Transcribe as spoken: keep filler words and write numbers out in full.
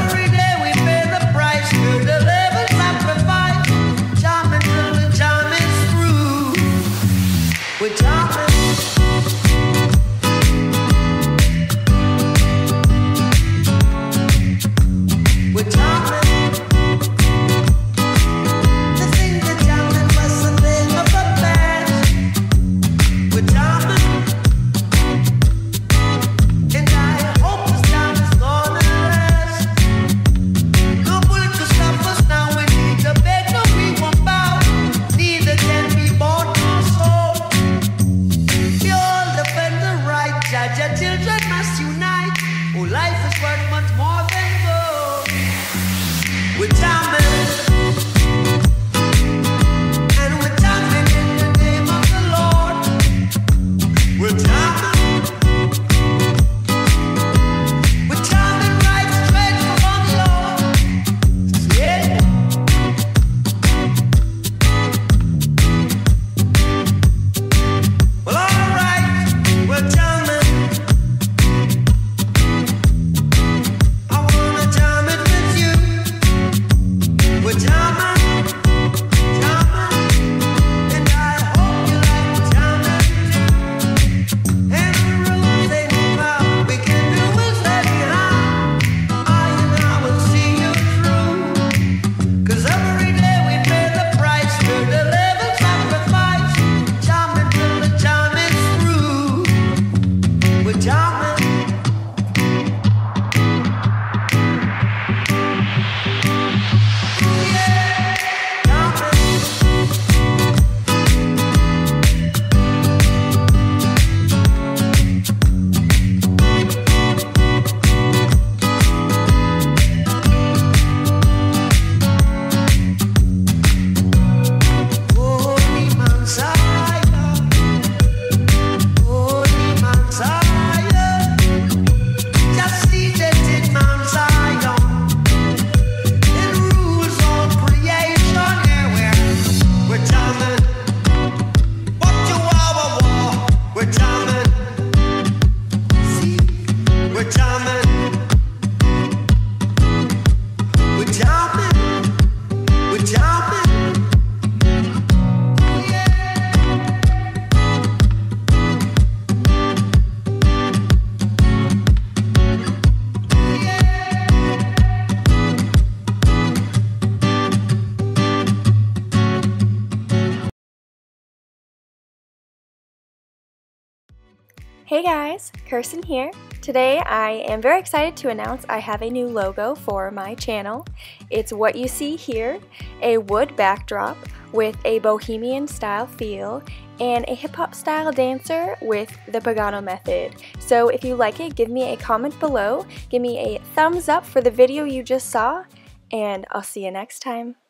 every day we pay the price to the level sacrifice. Jamming till the jam is through. We're jamming. We're jamming. The thing that jamming was a thing of the past. We're jamming. And I hope this jam is gonna last. No bullet could stop us now. We need to beg, no we won't bow. Neither can be bought nor sold. We all defend the right. Judge your children must unite. Oh, life is worth much more than gold. We're jamming. And we're jamming in the name of the Lord. We're jamming. We're jamming right straight from on the Lord. Yeah. Well, all right, we're jamming. I wanna jam it with you. We're jamming, jamming, and I hope you like jamming too. And the rules ain't about we can do is let me out. I and I will see you through. 'Cause every day we pay the price to the level sacrifice. Jamming till the jam is through. We're jamming. Holy Mount Zion, Holy Mount Zion, just seated in Mount Zion. It rules all creation. Yeah, we're we're jamming. What you are, war, we're jamming. See, we're jamming. We're jamming. We're jamming. Hey guys, Kirsten here. Today I am very excited to announce I have a new logo for my channel. It's what you see here, a wood backdrop with a bohemian style feel and a hip hop style dancer with the Pagano method. So if you like it, give me a comment below, give me a thumbs up for the video you just saw, and I'll see you next time.